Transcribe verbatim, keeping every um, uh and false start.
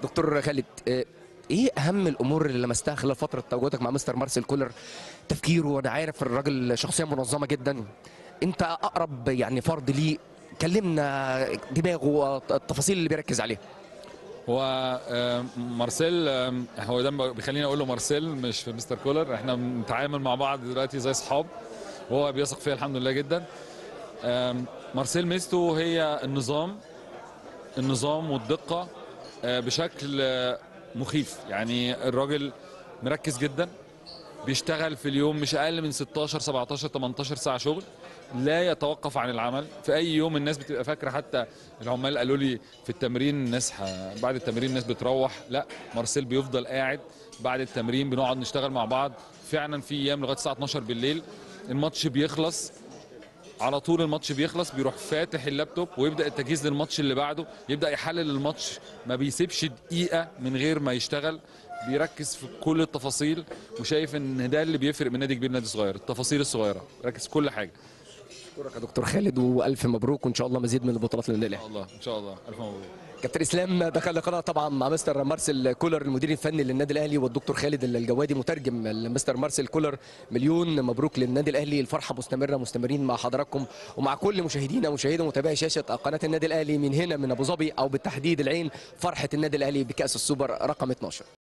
دكتور خالد، ايه اهم الامور اللي لمستها خلال فتره تواجدك مع مستر مارسيل كولر؟ تفكيره، وانا عارف الراجل شخصيه منظمه جدا، انت اقرب يعني فرد ليه، كلمنا دماغه، التفاصيل اللي بيركز عليها. هو آه، مارسيل، آه، هو ده بيخليني اقول له مارسيل مش مستر كولر. احنا بنتعامل مع بعض دلوقتي زي اصحاب، وهو بيثق فيا الحمد لله جدا. آم، مارسيل ميزته هي النظام النظام والدقه، آه، بشكل آه، مخيف. يعني الراجل مركز جدا، بيشتغل في اليوم مش اقل من ستاشر سبعتاشر تمنتاشر ساعه شغل، لا يتوقف عن العمل. في اي يوم الناس بتبقى فاكره، حتى العمال قالوا لي في التمرين الناس ح... بعد التمرين الناس بتروح، لا، مارسيل بيفضل قاعد بعد التمرين، بنقعد نشتغل مع بعض فعلا. في ايام لغايه الساعه اتناشر بالليل الماتش بيخلص، على طول الماتش بيخلص بيروح فاتح اللابتوب ويبدا التجهيز للماتش اللي بعده، يبدا يحلل الماتش، ما بيسيبش دقيقه من غير ما يشتغل. بيركز في كل التفاصيل، وشايف ان ده اللي بيفرق من نادي كبير نادي صغير، التفاصيل الصغيره، ركز في كل حاجه. اشكرك يا دكتور خالد، والف مبروك، وان شاء الله مزيد من البطولات للنادي ان شاء الاهلي. الله ان شاء الله، الف مبروك. كابتن اسلام دخل لقاء طبعا مع مستر مارسيل كولر المدير الفني للنادي الاهلي، والدكتور خالد الجوادي مترجم لمستر مارسيل كولر. مليون مبروك للنادي الاهلي، الفرحه مستمره، مستمرين مع حضراتكم ومع كل مشاهدينا ومشاهدي ومتابعي شاشه قناه النادي الاهلي من هنا من ابو ظبي، او بالتحديد العين. فرحه النادي الاهلي بكاس السوبر رقم اتناشر.